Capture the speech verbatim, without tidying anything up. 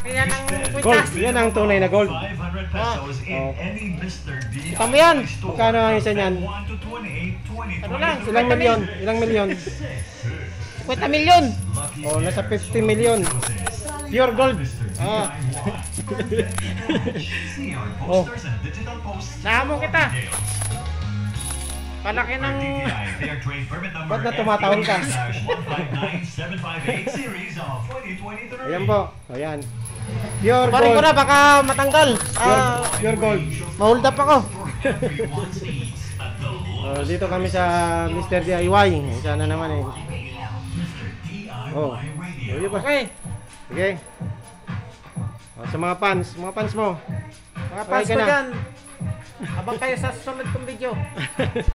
malaki yan ang Gold, kwintas. yan ang tunay na gold. Ah. Oh. Kita mo yan. Magkano ang isa niyan? Ano lang? Ilang milyon? Ilang milyon? fifty milyon. Oh, nasa fifty milyon. Pure gold. Ah. Oh. Nahamo kita. Palaki ng... Ba't na tumatawag ka? Ayan po. Ayan. Pure Parin ko gold. na, baka matanggal. Ah, Pure gold. ma-hold up ako. Oh, dito kami sa Mister D I Y. Sana naman eh. Oh. Oh, yun ba? Okay. Okay. Oh, sa mga fans, mga fans mo. Mga Okay fans ka ko na. dyan. Abang kayo sa susunod kong video.